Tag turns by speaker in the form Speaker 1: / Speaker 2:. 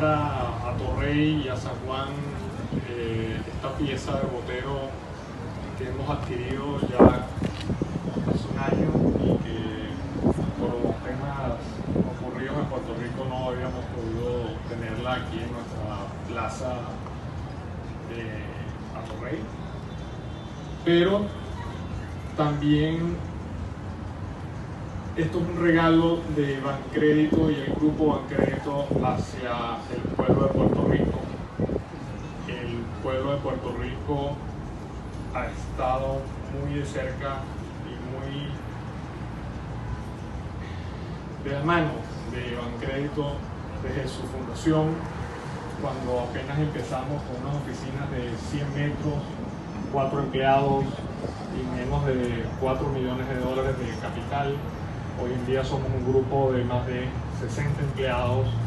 Speaker 1: llegar a Torrey y a San Juan, esta pieza de Botero que hemos adquirido ya hace un año y que por los temas ocurridos en Puerto Rico no habíamos podido tenerla aquí en nuestra plaza de Atorrey. Pero también esto es un regalo de Bancrédito y el grupo Bancrédito hacia el pueblo de Puerto Rico. El pueblo de Puerto Rico ha estado muy de cerca y muy de la mano de Bancrédito desde su fundación, cuando apenas empezamos con unas oficinas de 100 metros, 4 empleados y menos de 4 millones de dólares de capital. Hoy en día somos un grupo de más de 60 empleados